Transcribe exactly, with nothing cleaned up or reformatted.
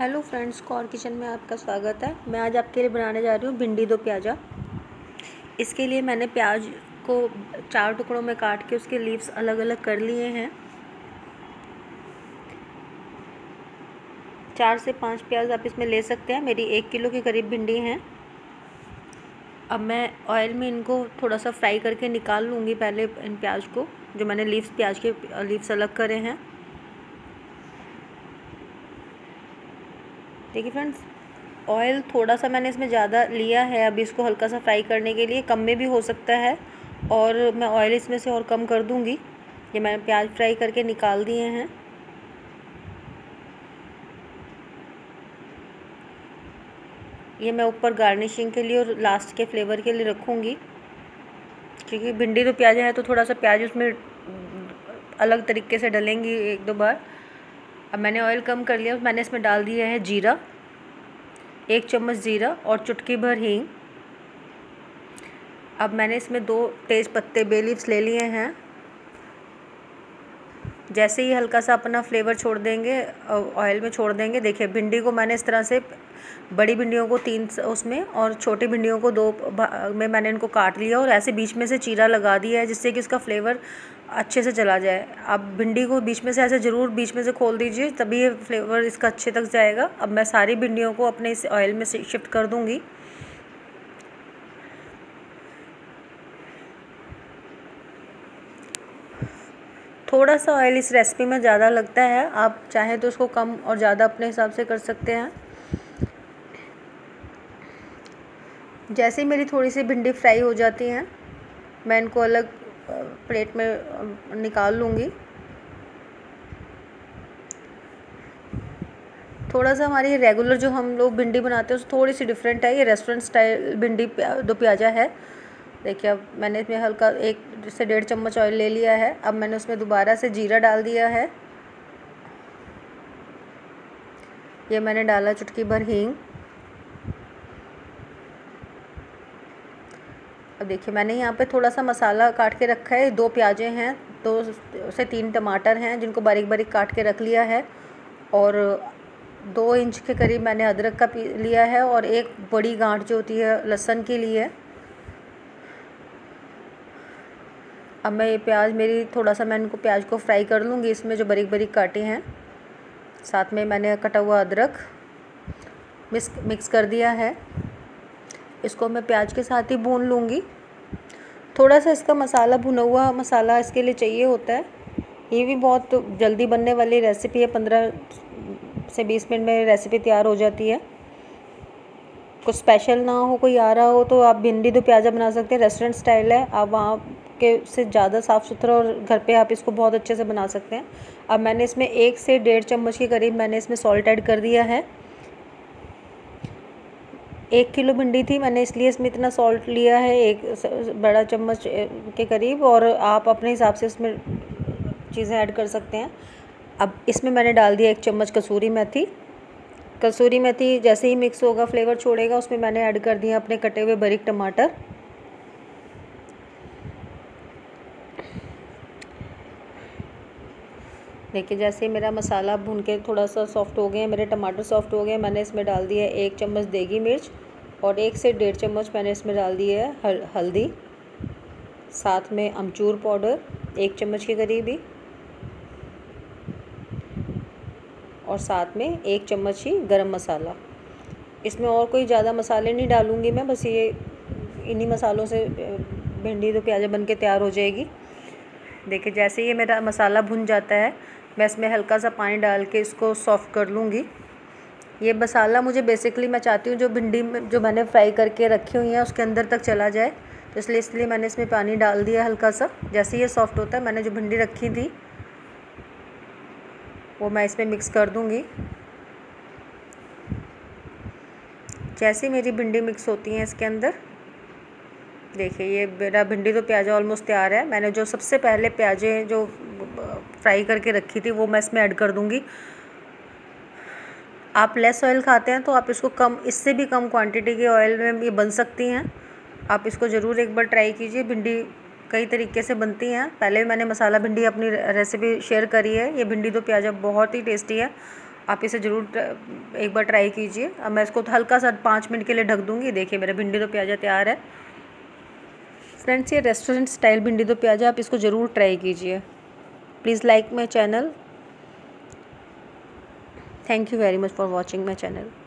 Hello friends, Kaur kitchen में आपका स्वागत है। मैं आज आपके लिए बनाने जा रही हूँ भिंडी दो प्याज़ा। इसके लिए मैंने प्याज को चार टुकड़ों में काट के उसके लीव्स अलग अलग कर लिए हैं। चार से पाँच प्याज आप इसमें ले सकते हैं। मेरी एक किलो के करीब भिंडी हैं। अब मैं ऑयल में इनको थोड़ा सा फ्राई करके निकाल लूँगी। पहले इन प्याज को, जो मैंने लीव्स प्याज के लीव्स अलग करे हैं। देखिए फ्रेंड्स, ऑयल थोड़ा सा मैंने इसमें ज़्यादा लिया है। अभी इसको हल्का सा फ्राई करने के लिए, कम में भी हो सकता है और मैं ऑयल इसमें से और कम कर दूंगी। ये मैंने प्याज फ्राई करके निकाल दिए हैं। ये मैं ऊपर गार्निशिंग के लिए और लास्ट के फ्लेवर के लिए रखूँगी, क्योंकि भिंडी तो प्याज है तो थोड़ा सा प्याज उसमें अलग तरीके से डलेंगी एक दो बार। अब मैंने ऑयल कम कर लिया। मैंने इसमें डाल दिया है जीरा, एक चम्मच जीरा और चुटकी भर हींग। अब मैंने इसमें दो तेज पत्ते बे लीव्स ले लिए हैं। जैसे ही हल्का सा अपना फ्लेवर छोड़ देंगे, ऑयल में छोड़ देंगे। देखिए, भिंडी को मैंने इस तरह से, बड़ी भिंडियों को तीन उसमें और छोटी भिंडियों को दो में मैंने इनको काट लिया और ऐसे बीच में से चीरा लगा दिया है, जिससे कि उसका फ्लेवर अच्छे से चला जाए। आप भिंडी को बीच में से ऐसे ज़रूर बीच में से खोल दीजिए, तभी ये फ्लेवर इसका अच्छे तक जाएगा। अब मैं सारी भिंडियों को अपने इस ऑयल में से शिफ्ट कर दूंगी। थोड़ा सा ऑयल इस रेसिपी में ज़्यादा लगता है, आप चाहें तो उसको कम और ज़्यादा अपने हिसाब से कर सकते हैं। जैसे ही मेरी थोड़ी सी भिंडी फ्राई हो जाती हैं, मैं इनको अलग प्लेट में निकाल लूँगी। थोड़ा सा हमारी रेगुलर जो हम लोग भिंडी बनाते हैं उससे थोड़ी सी डिफरेंट है। ये रेस्टोरेंट स्टाइल भिंडी दो प्याज़ा है। देखिए, अब मैंने इसमें हल्का एक से डेढ़ चम्मच ऑयल ले लिया है। अब मैंने उसमें दोबारा से जीरा डाल दिया है। ये मैंने डाला चुटकी भर हींग। अब देखिए, मैंने यहाँ पे थोड़ा सा मसाला काट के रखा है। दो प्याजे हैं, दो से तीन टमाटर हैं जिनको बारीक बारीक काट के रख लिया है, और दो इंच के करीब मैंने अदरक का लिया है, और एक बड़ी गांठ जो होती है लहसुन के लिए। अब मैं ये प्याज मेरी थोड़ा सा मैं इनको प्याज को फ्राई कर लूँगी इसमें, जो बारीक बारीक काटे हैं। साथ में मैंने कटा हुआ अदरक मिक्स मिक्स कर दिया है। इसको मैं प्याज के साथ ही भून लूँगी। थोड़ा सा इसका मसाला, भुना हुआ मसाला इसके लिए चाहिए होता है। ये भी बहुत जल्दी बनने वाली रेसिपी है। पंद्रह से बीस मिनट में रेसिपी तैयार हो जाती है। कुछ स्पेशल ना हो, कोई आ रहा हो, तो आप भिंडी दो प्याज़ा बना सकते हैं। रेस्टोरेंट स्टाइल है, आप वहाँ के से ज़्यादा साफ़ सुथरा और घर पे आप इसको बहुत अच्छे से बना सकते हैं। अब मैंने इसमें एक से डेढ़ चम्मच के करीब मैंने इसमें सॉल्ट ऐड कर दिया है। एक किलो भिंडी थी, मैंने इसलिए इसमें इतना सॉल्ट लिया है, एक बड़ा चम्मच के करीब, और आप अपने हिसाब से इसमें चीज़ें ऐड कर सकते हैं। अब इसमें मैंने डाल दिया एक चम्मच कसूरी मेथी। कसूरी मेथी जैसे ही मिक्स होगा, फ्लेवर छोड़ेगा, उसमें मैंने ऐड कर दिया अपने कटे हुए बारीक टमाटर। देखिए, जैसे मेरा मसाला भून के थोड़ा सा सॉफ्ट हो गया, मेरे टमाटर सॉफ्ट हो गए, मैंने इसमें डाल दिया एक चम्मच देगी मिर्च, और एक से डेढ़ चम्मच मैंने इसमें डाल दिया है हल्दी। साथ में अमचूर पाउडर एक चम्मच के करीब ही, और साथ में एक चम्मच ही गरम मसाला। इसमें और कोई ज़्यादा मसाले नहीं डालूँगी मैं, बस ये इन्हीं मसालों से भिंडी दो प्याज़ा बन के तैयार हो जाएगी। देखिए, जैसे ये मेरा मसाला भुन जाता है, मैं इसमें हल्का सा पानी डाल के इसको सॉफ्ट कर लूँगी। ये मसाला मुझे बेसिकली, मैं चाहती हूँ जो भिंडी में जो मैंने फ्राई करके रखी हुई है उसके अंदर तक चला जाए, तो इसलिए इसलिए मैंने इसमें पानी डाल दिया हल्का सा। जैसे ये सॉफ्ट होता है, मैंने जो भिंडी रखी थी वो मैं इसमें मिक्स कर दूँगी। जैसे मेरी भिंडी मिक्स होती है इसके अंदर, देखिए ये मेरा भिंडी तो प्याज़ा ऑलमोस्ट तैयार है। मैंने जो सबसे पहले प्याज़ें जो फ्राई करके रखी थी वो मैं इसमें ऐड कर दूँगी। आप लेस ऑयल खाते हैं तो आप इसको कम, इससे भी कम क्वांटिटी के ऑयल में ये बन सकती हैं। आप इसको ज़रूर एक बार ट्राई कीजिए। भिंडी कई तरीके से बनती हैं। पहले भी मैंने मसाला भिंडी अपनी रेसिपी शेयर करी है। ये भिंडी दो प्याज़ा बहुत ही टेस्टी है। आप इसे ज़रूर एक बार ट्राई कीजिए। अब मैं इसको हल्का सा पाँच मिनट के लिए ढक दूँगी। देखिए मेरा भिंडी दो प्याज़ा तैयार है। फ्रेंड्स, ये रेस्टोरेंट स्टाइल भिंडी दो प्याज़ा, आप इसको ज़रूर ट्राई कीजिए। Please like my channel. Thank you very much for watching my channel.